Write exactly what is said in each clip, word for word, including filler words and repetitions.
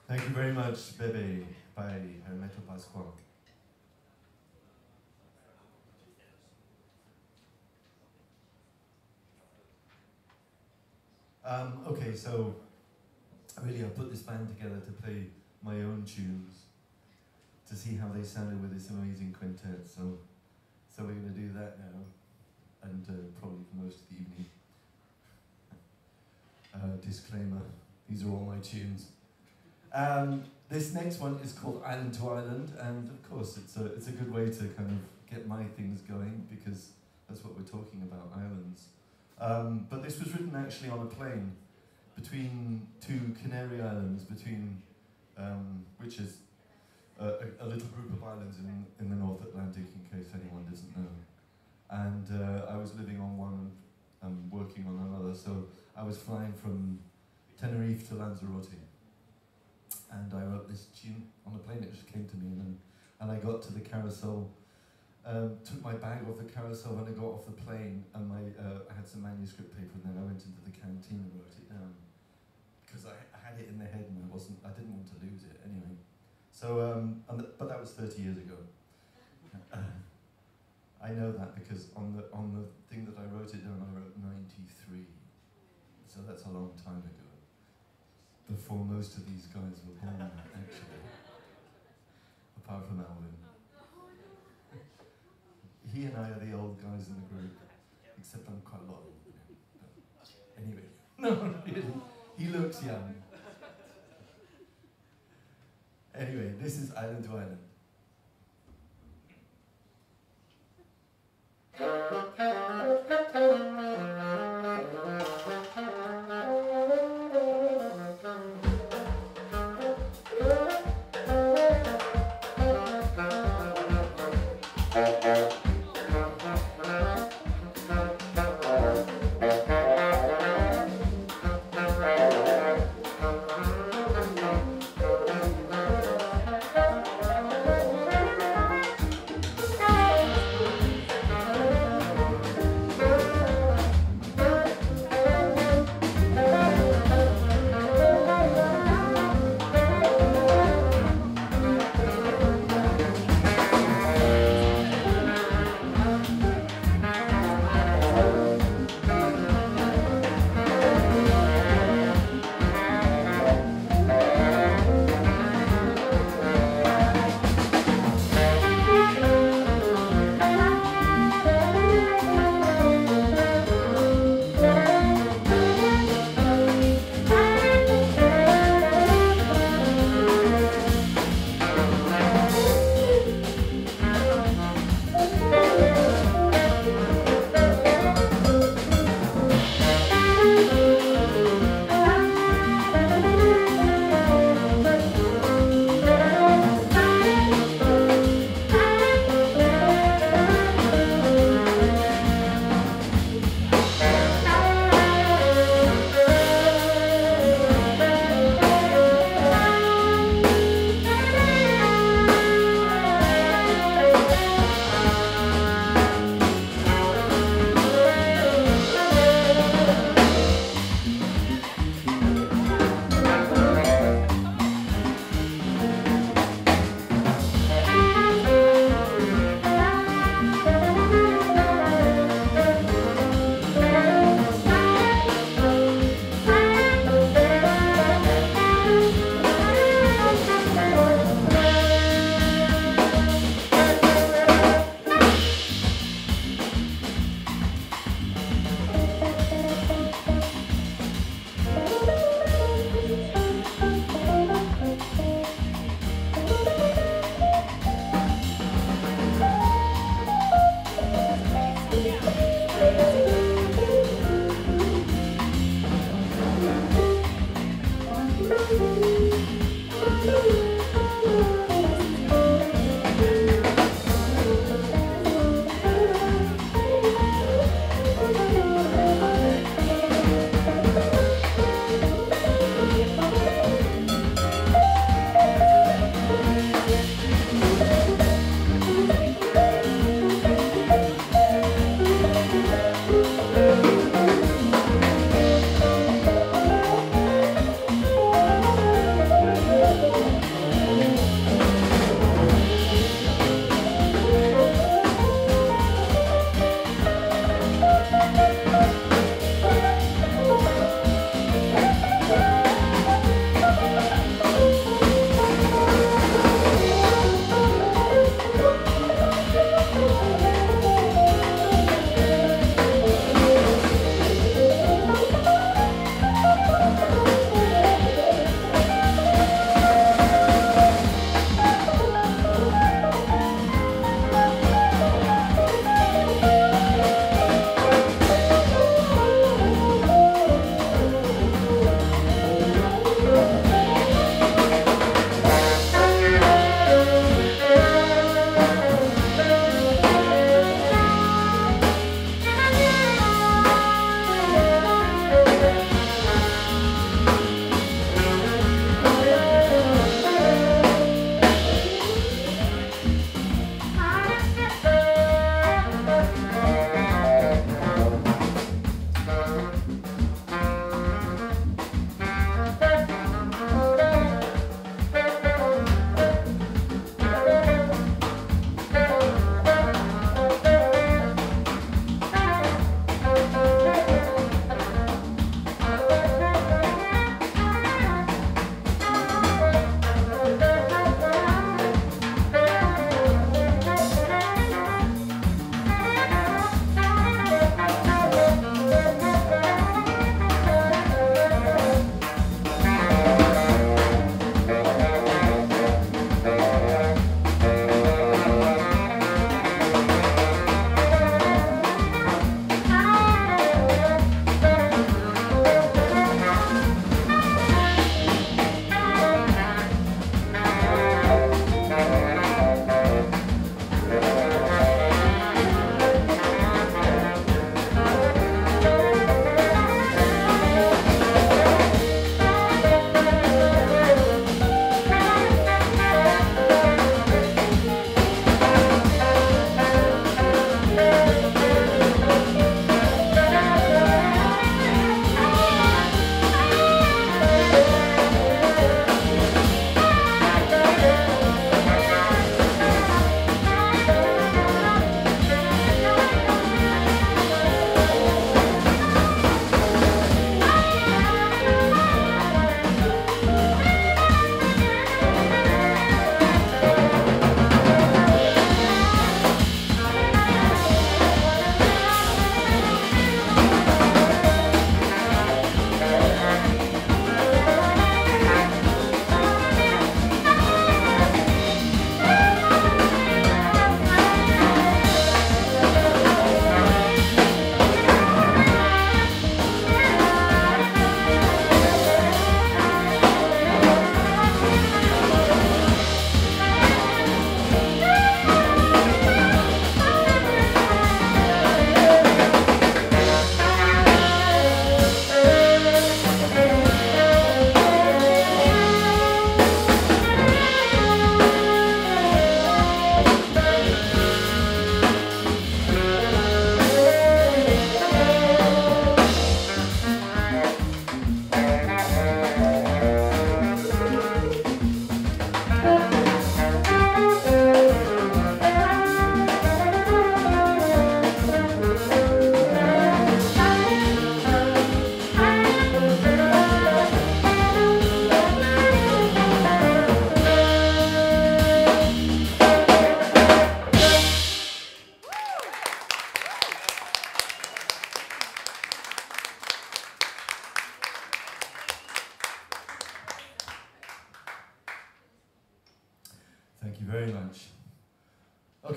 Thank you very much, Bebe, by Hermeto Pascoal. Um, okay, so really I put this band together to play my own tunes, to see how they sounded with this amazing quintet. So, so we're going to do that now, and uh, probably for most of the evening. Uh, disclaimer: these are all my tunes. Um, this next one is called Island to Island, and of course it's a it's a good way to kind of get my things going, because that's what we're talking about, islands. Um, but this was written actually on a plane between two Canary Islands, between um, which is a, a, a little group of islands in in the North Atlantic, in case anyone doesn't know. And uh, I was living on one and working on another, so I was flying from Tenerife to Lanzarote. And I wrote this tune on the plane. It just came to me, and then, and I got to the carousel, um, took my bag off the carousel when I got off the plane, and my uh, I had some manuscript paper, and then I went into the canteen and wrote it down, because I, I had it in the head and I wasn't, I didn't want to lose it anyway. So, um, and th but that was thirty years ago. Uh, I know that because on the on the thing that I wrote it down, I wrote ninety-three. So that's a long time ago. Before most of these guys were born, actually. Apart from Alvin. He and I are the old guys in the group, except I'm quite a lot older than him. But anyway, no, really. He looks young. Anyway, this is Island to Island.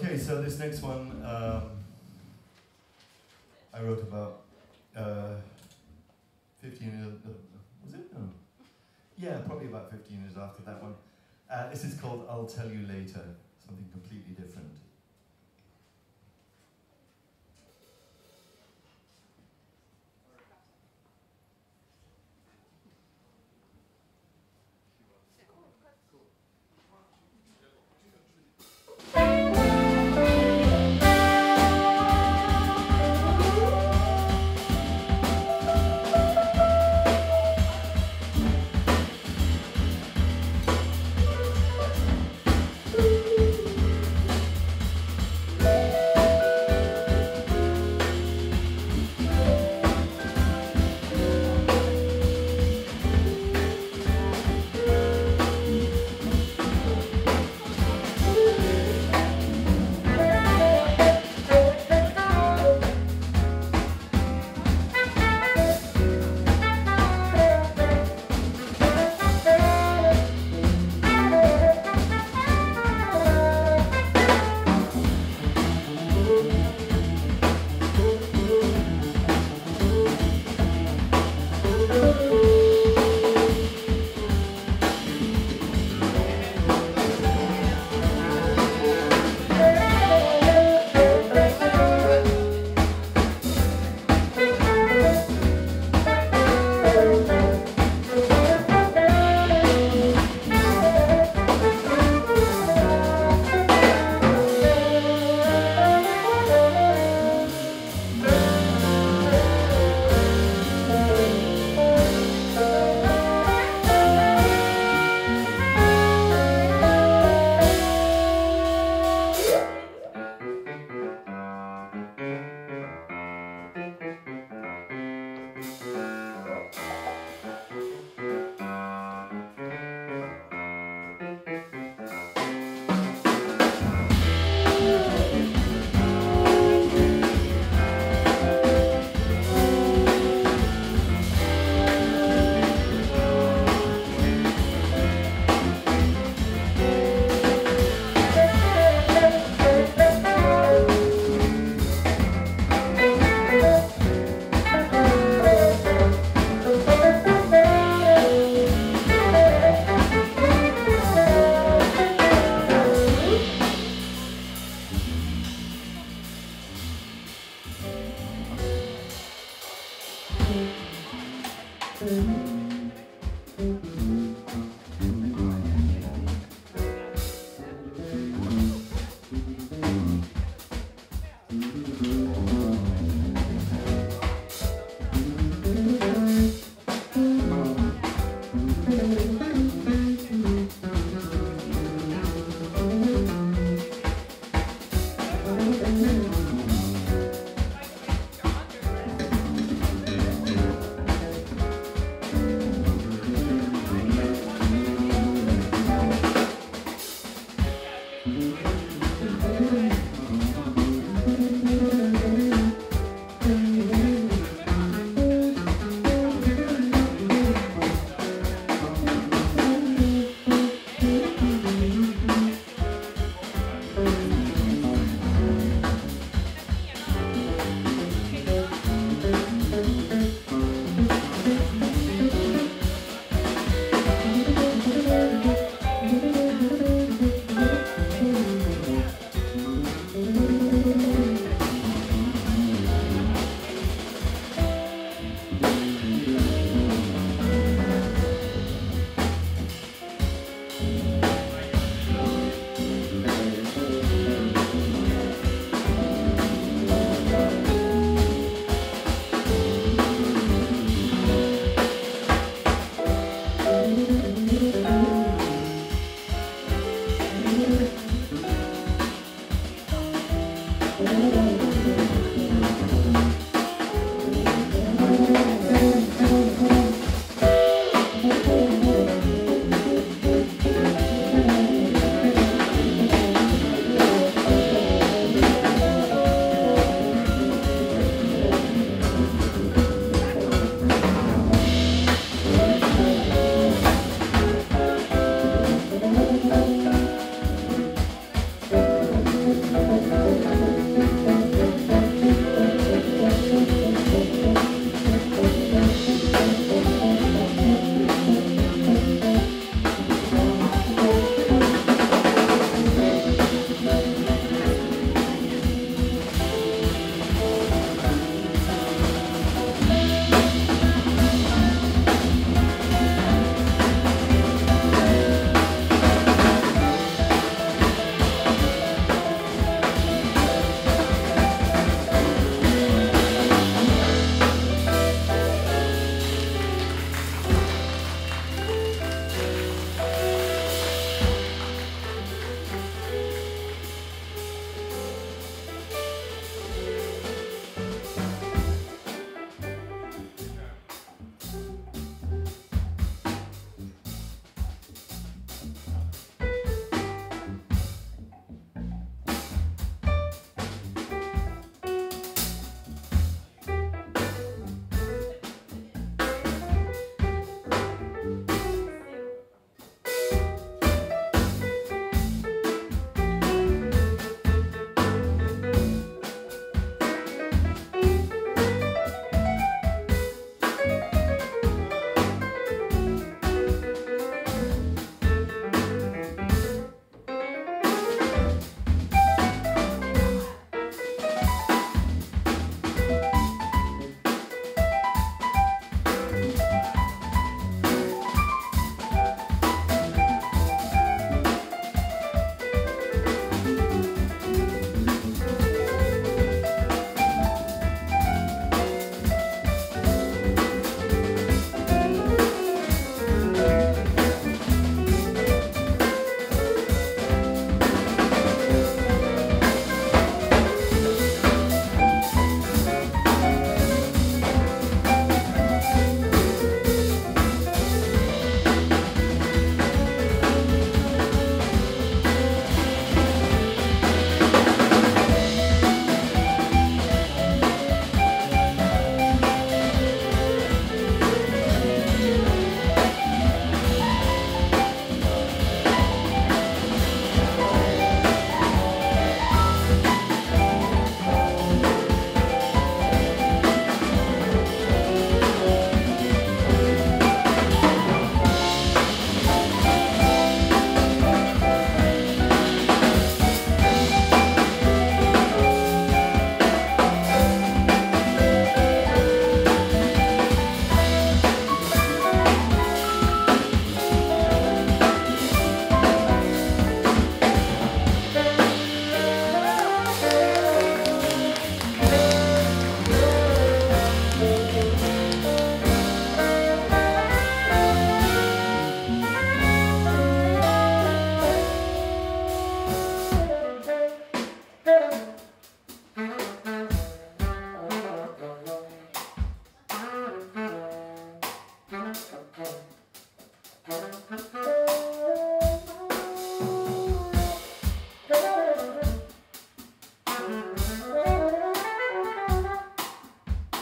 Okay, so this next one um, I wrote about uh, fifteen years, uh, was it? No. Yeah, probably about fifteen years after that one. Uh, this is called I'll Tell You Later, something completely different.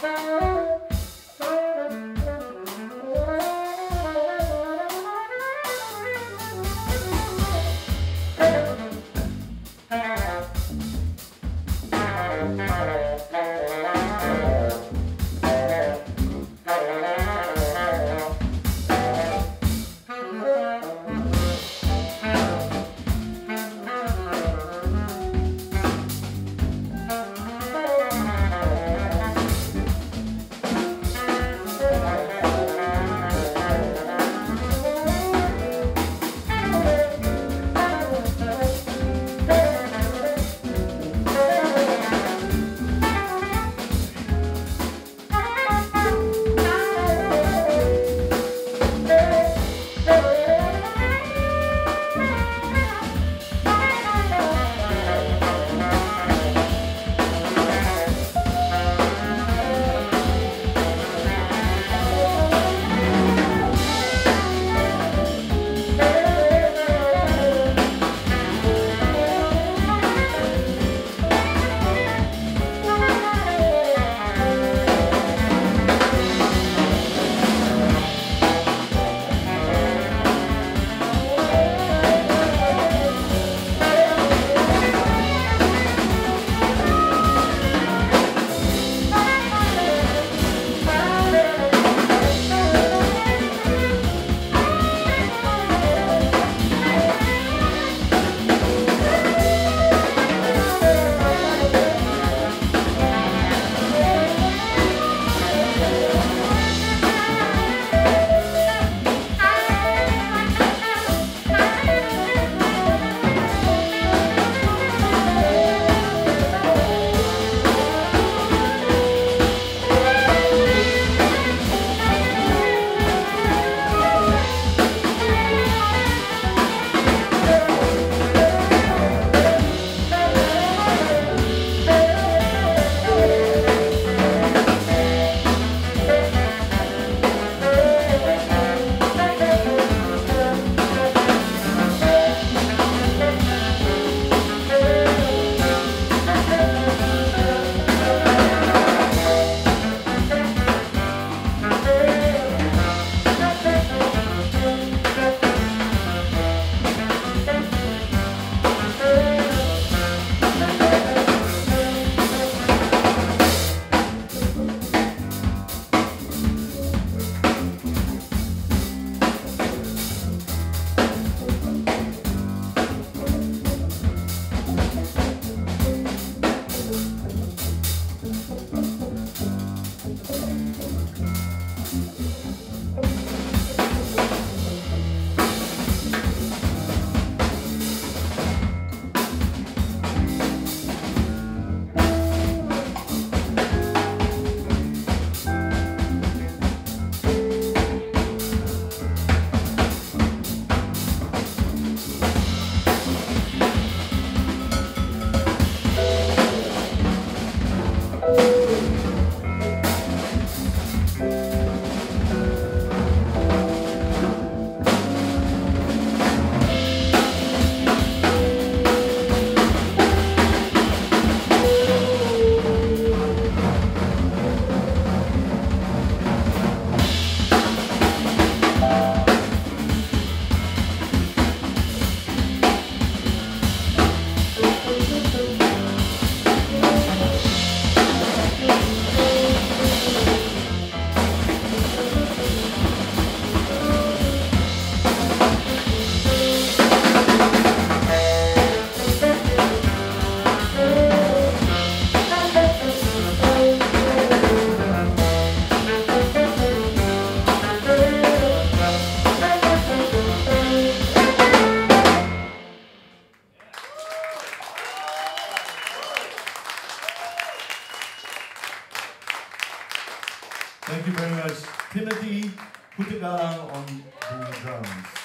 Thank you very much. Timoti Hutagalung on the drums.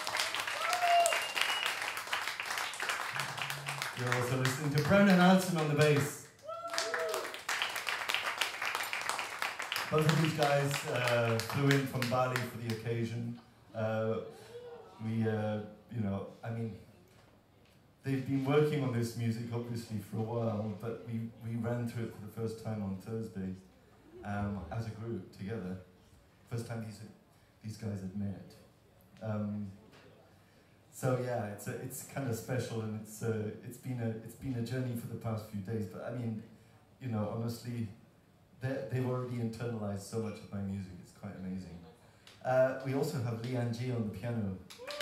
You're also listening to Brown and Aartsen on the bass. Both of these guys uh, flew in from Bali for the occasion. Uh, we, uh, you know, I mean, they've been working on this music obviously for a while, but we, we ran through it for the first time on Thursday. um, as a group together. First time these these guys had met. Um, so yeah, it's a, it's kind of special, and it's uh, it's been a it's been a journey for the past few days. But I mean, you know, honestly, they've already internalized so much of my music. It's quite amazing. Uh, we also have AnnGie on the piano.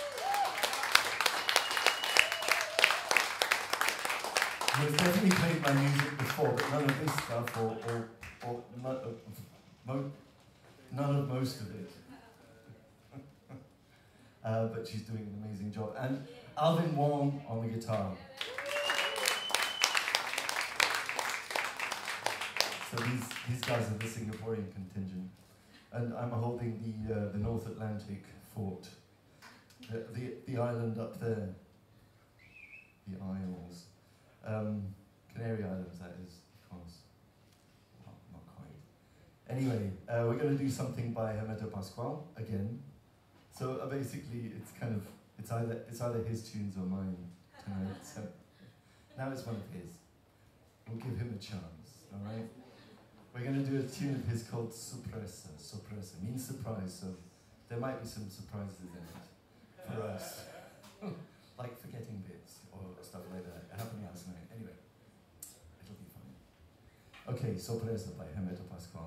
He's definitely played my music before, but none of this stuff, or, or, or none, of, mo none of most of it. uh, but she's doing an amazing job. And Alvin Wong on the guitar. So these, these guys are the Singaporean contingent. And I'm holding the, uh, the North Atlantic fort, the, the, the island up there, the Isles. Um, Canary Islands, that is, of course. Well, not quite. Anyway, uh, we're going to do something by Pascoal again. So uh, basically, it's kind of it's either it's either his tunes or mine tonight. So now it's one of his. We'll give him a chance. All right. We're going to do a tune of his called Surpresa. Surpresa means surprise. So there might be some surprises in it for us. Like forgetting bits or stuff like that. It happened last night. Anyway, it'll be fine. Okay, Surpresa by Pascoal.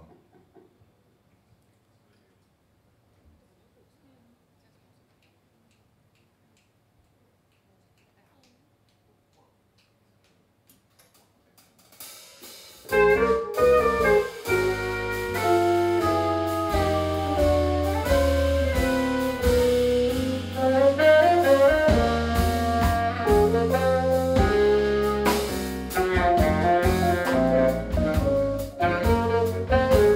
Thank you.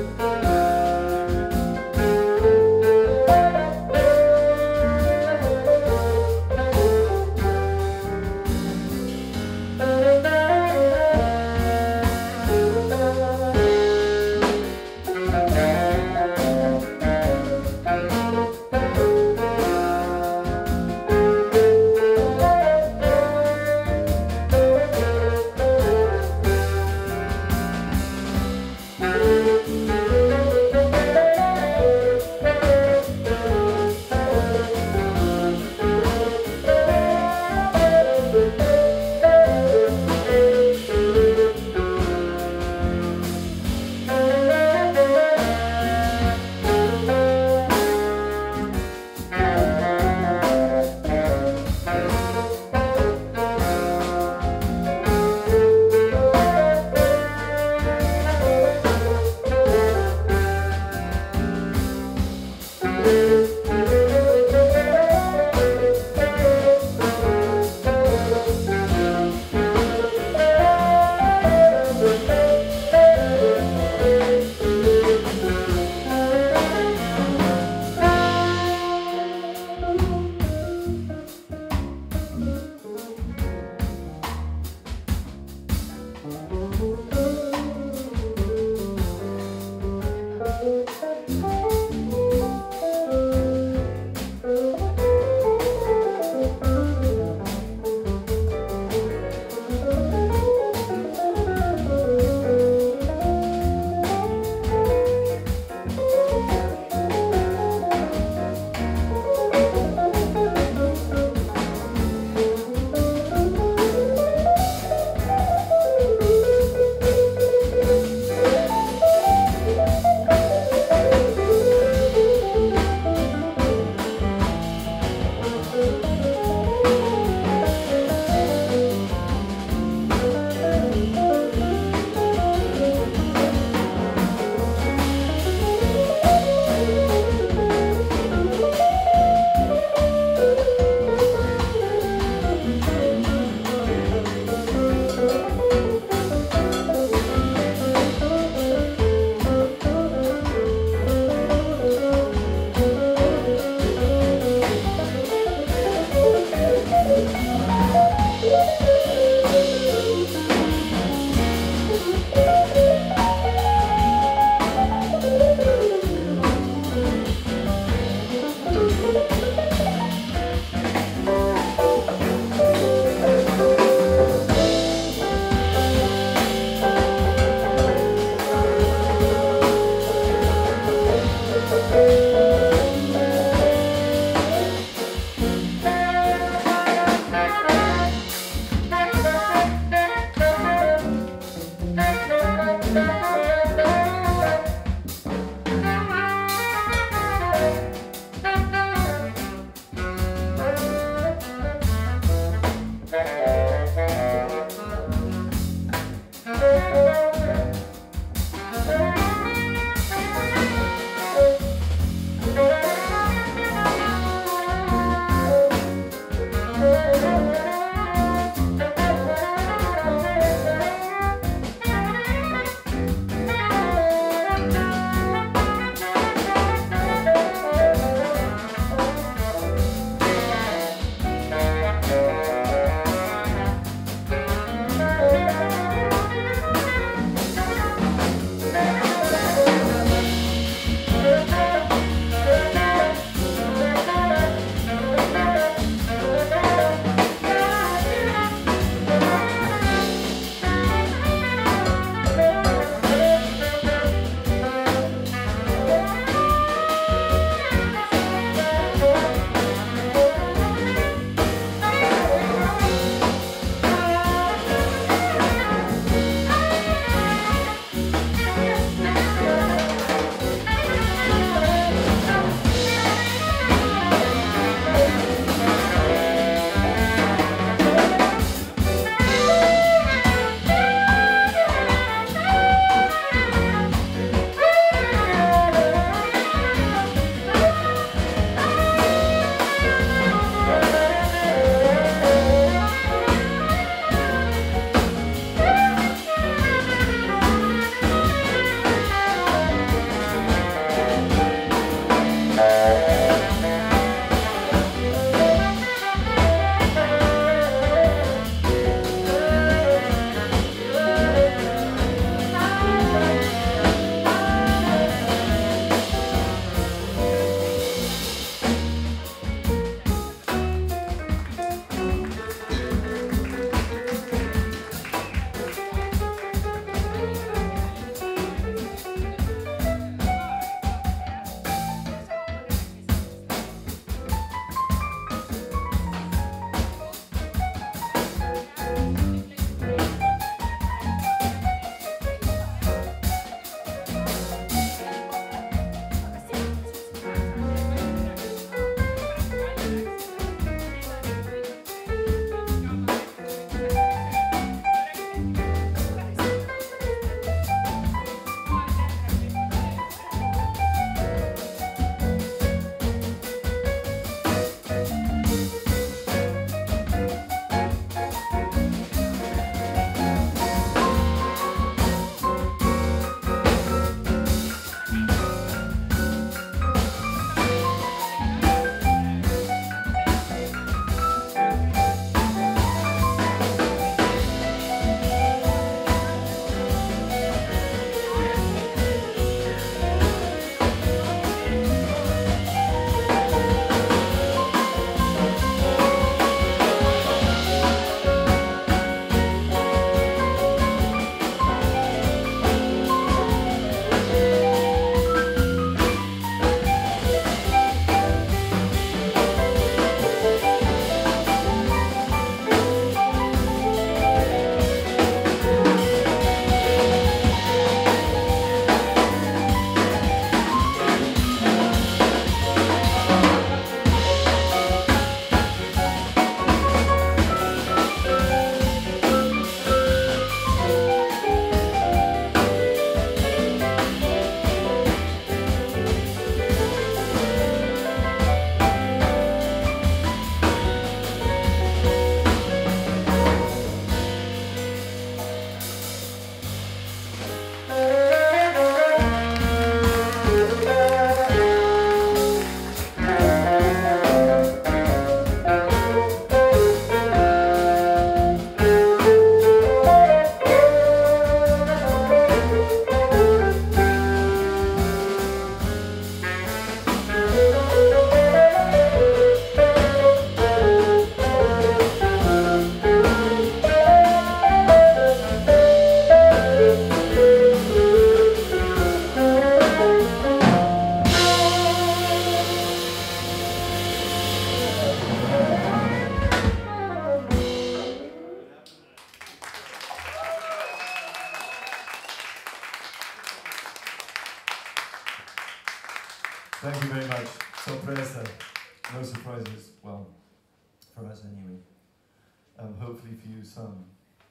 Thank you very much. Surpresa. No surprises. Well, for us anyway. Um, hopefully for you some.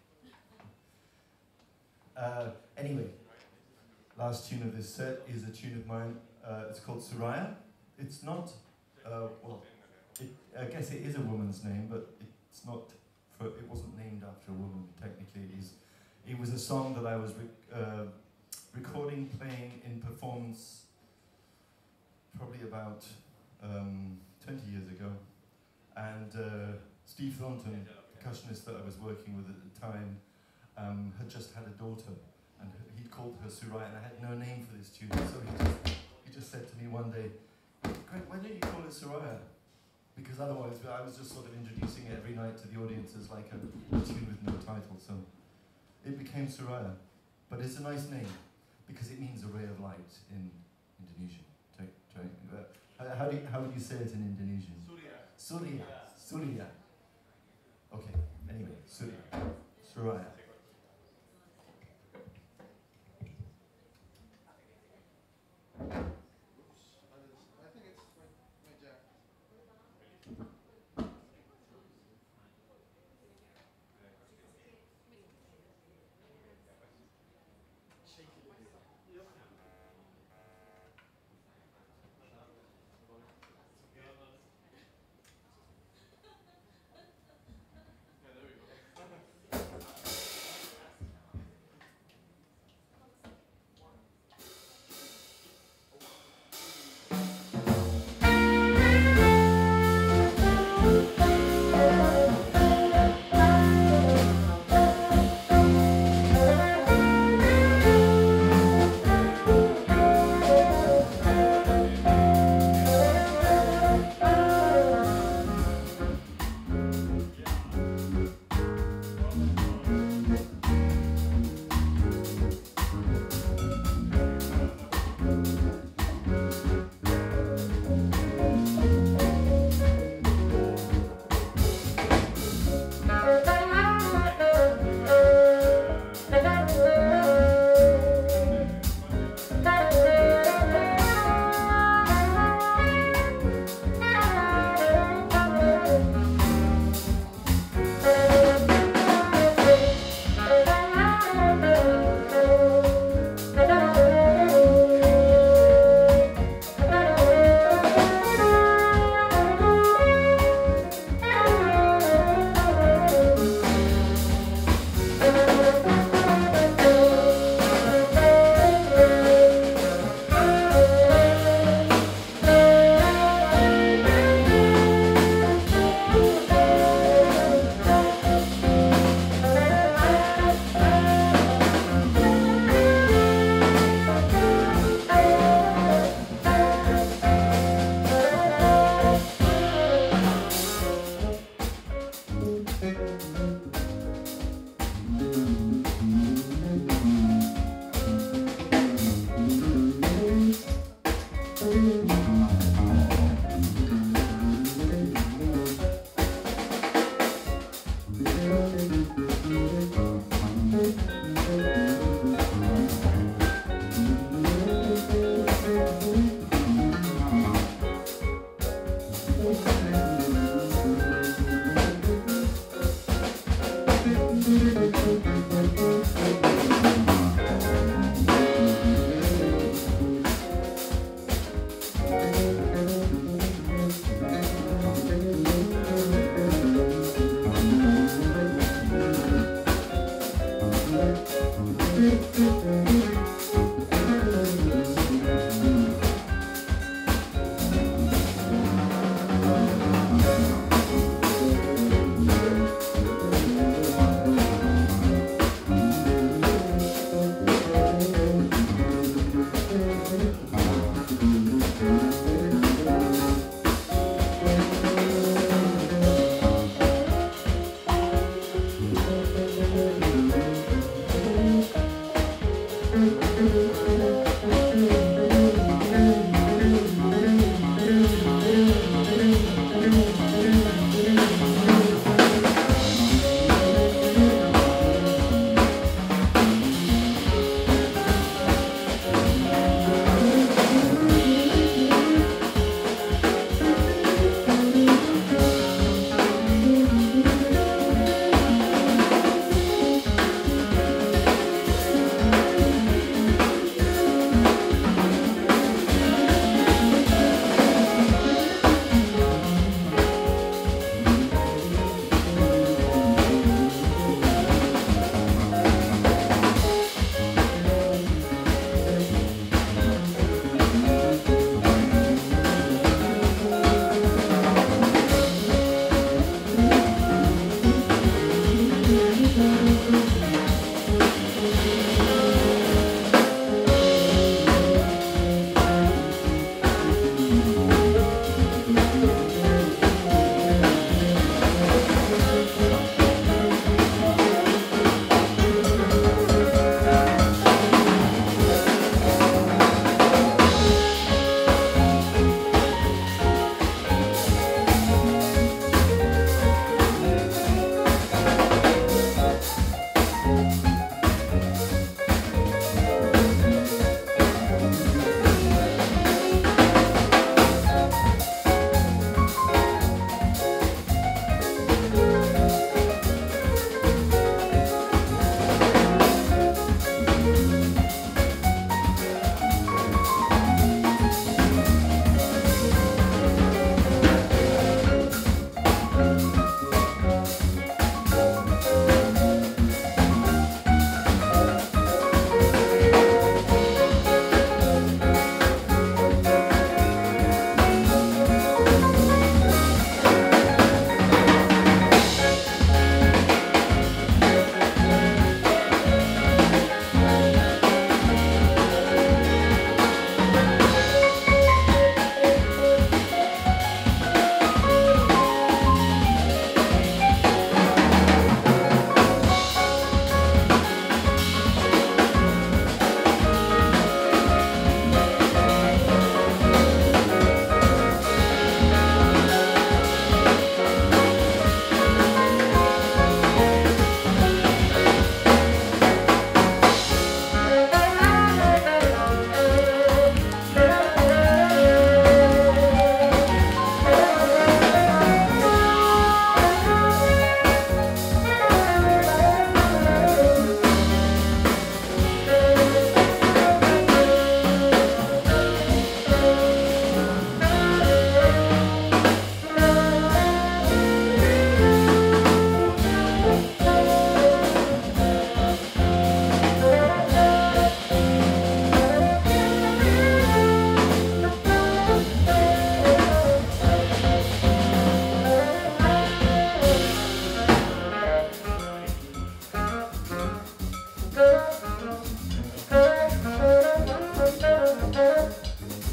Uh, anyway, last tune of this set is a tune of mine. Uh, it's called Suraya. It's not, uh, well, it, I guess it is a woman's name, but it's not, for, it wasn't named after a woman, technically. It, is, it was a song that I was rec uh, recording, playing in performance probably about um, twenty years ago. And uh, Steve Thornton, percussionist that I was working with at the time, um, had just had a daughter, and he'd called her Suraya, and I had no name for this tune, so he just, he just said to me one day, "Greg, why don't you call it Suraya?" Because otherwise I was just sort of introducing it every night to the audience as like a, a tune with no title, so it became Suraya. But it's a nice name, because it means a ray of light in Indonesian. Try, try, uh, how, how, do you, how would you say it in Indonesian? Surya. Surya. Surya. Okay, anyway, Surya. Suraya.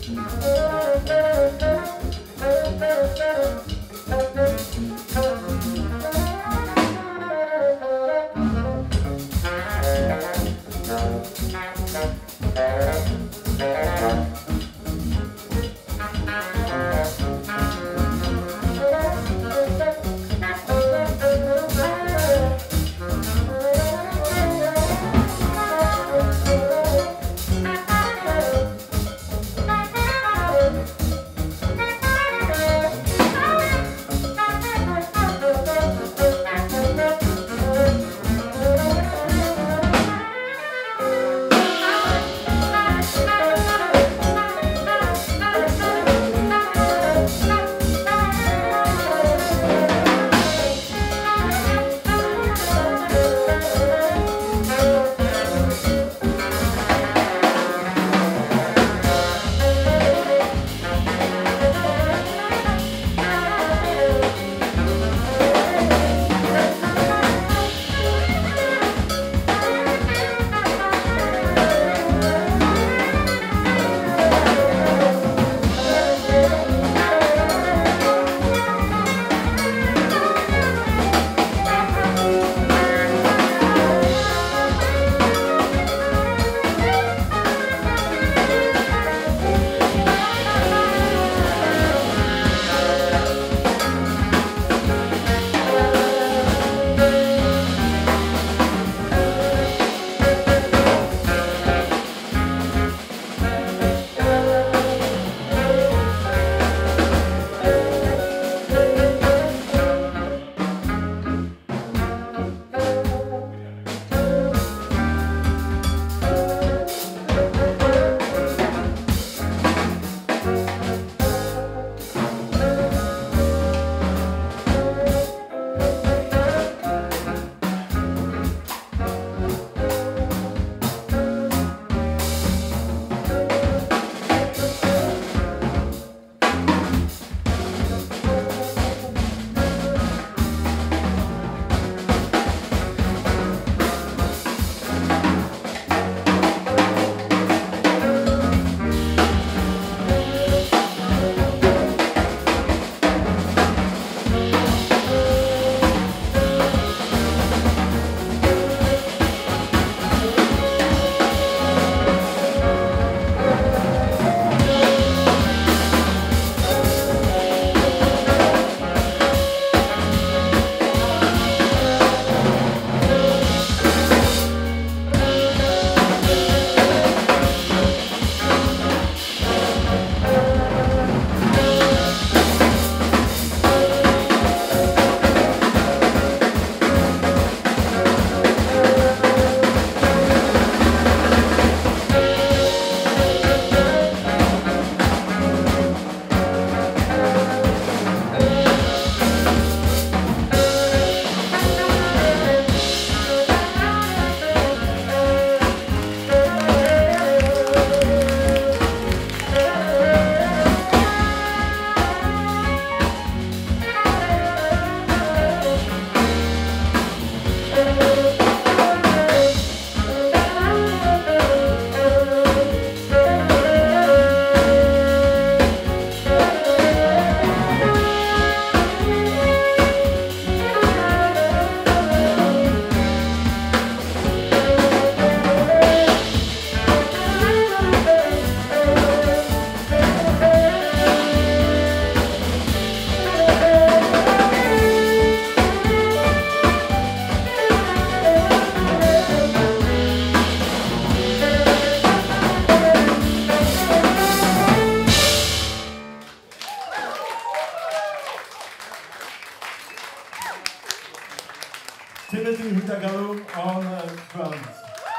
Timoti Hutagalung on the drums.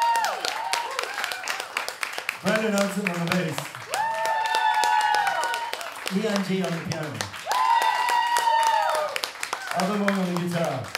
Brandon Aartsen on the bass. AnnGie on the piano. Alvin Wong on the guitar.